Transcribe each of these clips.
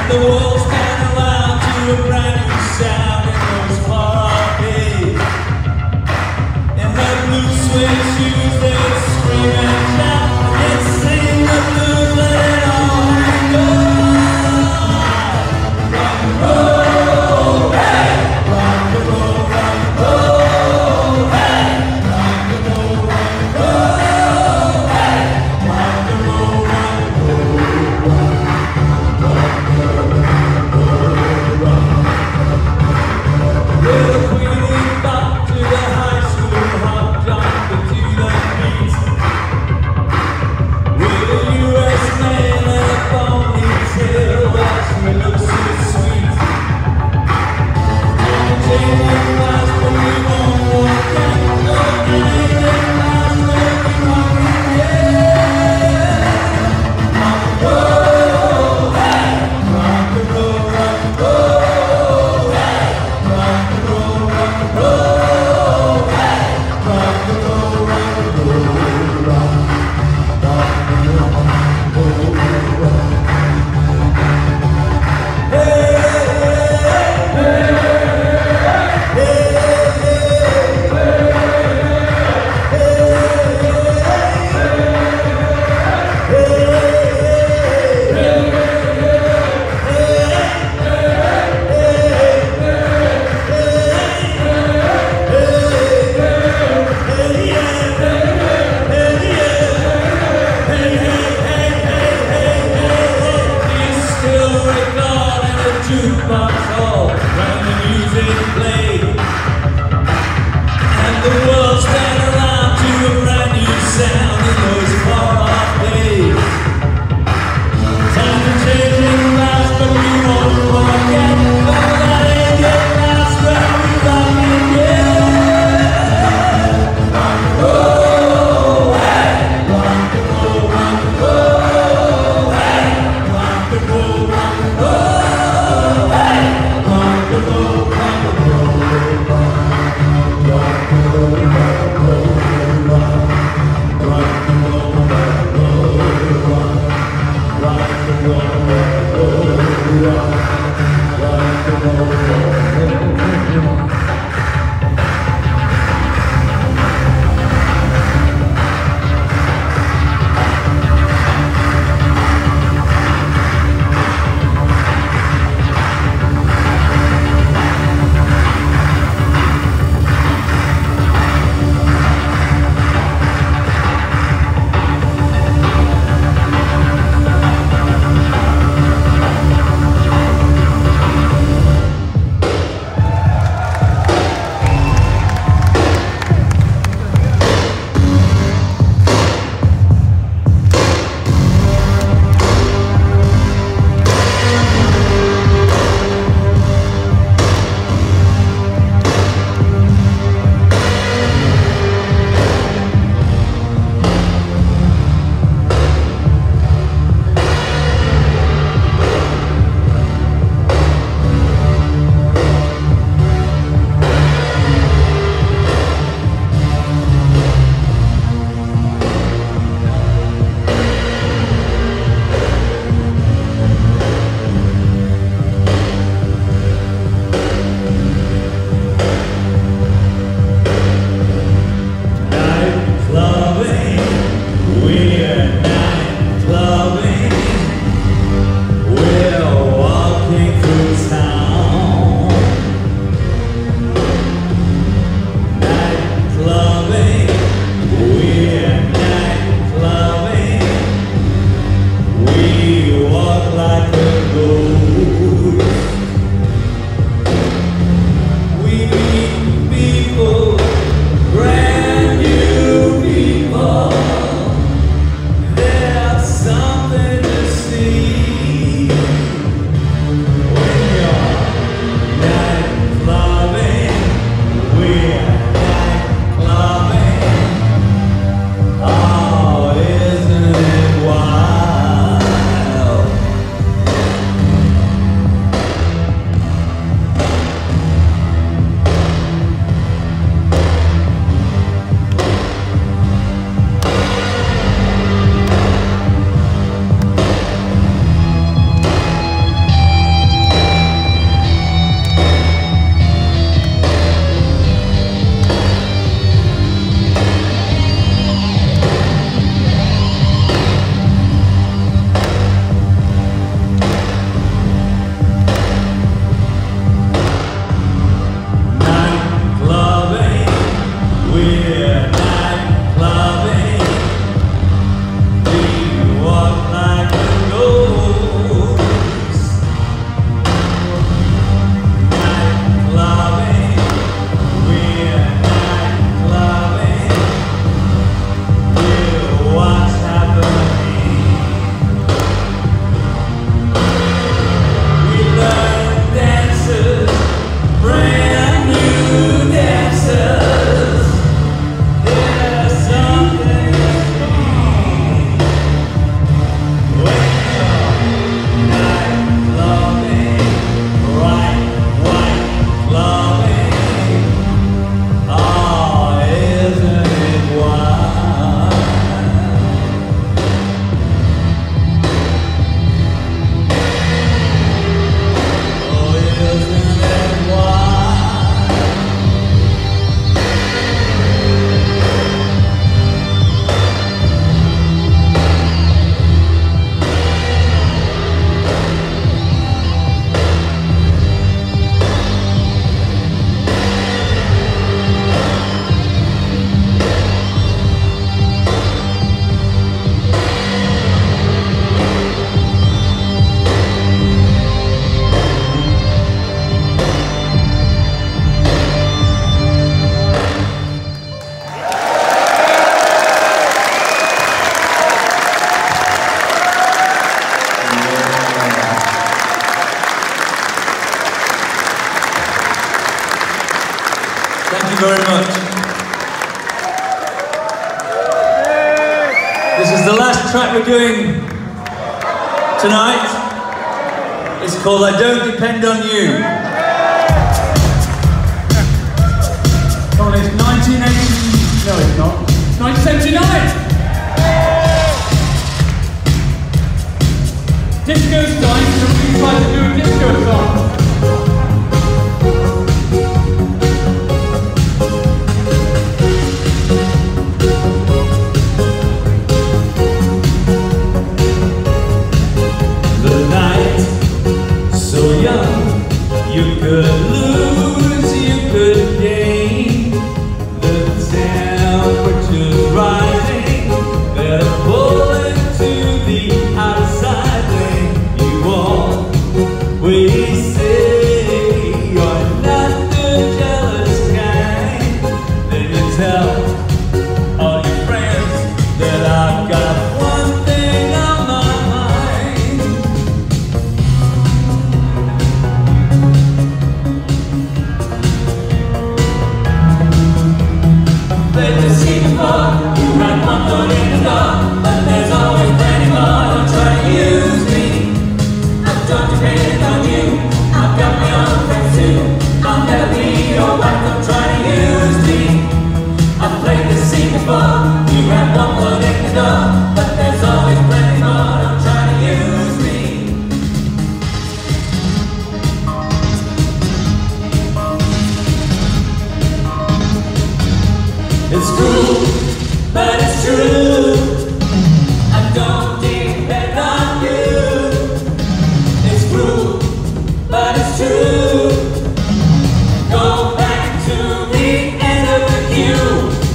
The walls stand around to a brand new sound in those far-off days. In her blue suede shoes they would scream and shout, and they'd sing the blues, let it all hang on. Rock and roll, hey! Rock and roll, hey! Rock and roll, hey! Rock and roll, we're the queen back to the high school hop jump to the beat. With a US man and a ponytail, well, she looks so sweet. Changing lives, but we won't walk out. No, changing lives, but we won't get. Rock and roll, hey! Rock and roll, rock and roll, hey! Rock and roll, rock and roll, hey! Rock and roll, rock and roll, rock and roll, rock. Hey, hey, still recalling the jukebox hall when the music played, and the world stand around to a brand new sound in those far-off days. Time to changing lives, but we won't forget. Oh, that ain't it, that's where we rock again. Rock and roll, hey! Rock and roll, rock and roll, hey! Rock and roll, rock and roll, hey! Rock and roll, rock and roll, rock and roll, rock and roll, rock and roll, rock and roll, you very much. This is the last track we're doing tonight. It's called I Don't Depend on You. Oh, it's 1980. No, it's not. It's 1979. Disco's dying, so we try to do a disco song. The night, so young, you could lose, you could gain. The temperature's rising, better pull into the outside lane. You always say you're not the jealous kind. Then you tell all your friends that I've got one thing on my mind. Played the scene before, you had one foot in the door, but there's always plenty more. Don't try to use me, I don't depend on you. I've got my own friends too, I'll never be your wife. Don't try to use me, I've played the scene before. You had one foot in the door, but there's always plenty more. Don't try to use me. It's cruel, but it's true. I don't depend on you. It's cruel, but it's true. Go back to the end of the queue.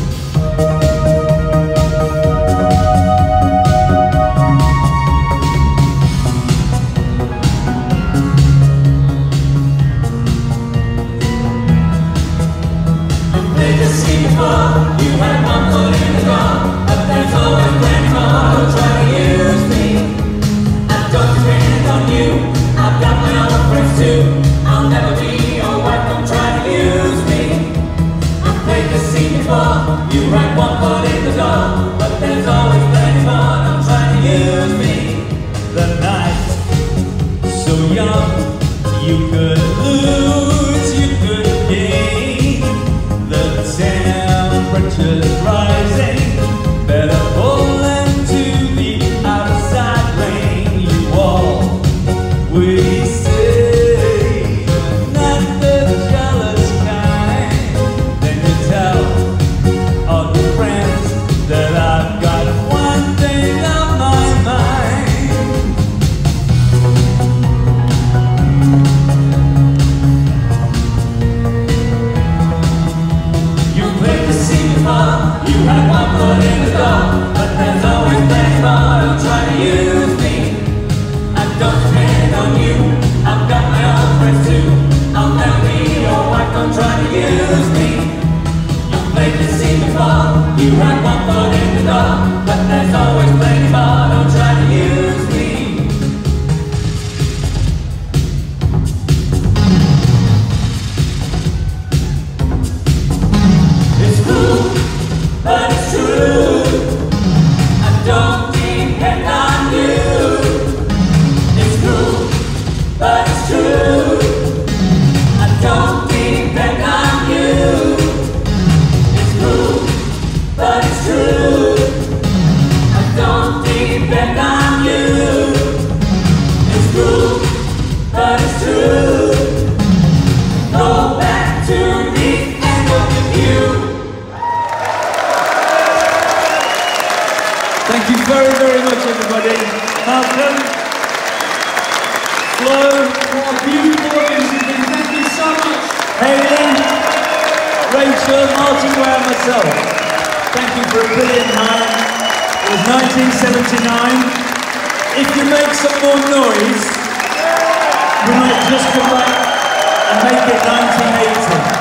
You played the scene before. You had one foot in the door, but there's always plenty more. Don't try to use me, I don't depend on you. I've got my own friends too, I'll never be your wife. Don't try to use me, I've played the scene before. You had one foot in the door, but there's always plenty more. Don't try to use me. The night, so young, you could lose, you could gain. The temperature's rising, better pull into the outside lane. You always say you're not the jealous kind. Then you tell all your friends that I've got one thing on my mind. You played the scene before, you had one foot in the door, but there's always plenty more. Don't try to use me, I don't depend on you. I've got my own friends too, I'll never be your wife. Don't try to use me. You played the scene before, you had one foot in the door, but there's always plenty more. Don't try to use me. It's cruel, but it's true. I don't depend on you. It's cruel, but it's true. I don't depend on you. It's cruel, but it's true. I don't depend on you. It's cruel, but it's true. Go back to the end of the queue. Thank you very, very much, everybody. Malcolm, Flo, What a beautiful audience you've been. Thank you so much. Hayley, Rachel, Martin Ware, and myself. Thank you for a brilliant night. It was 1979. If you make some more noise, we might just come back and make it 1980.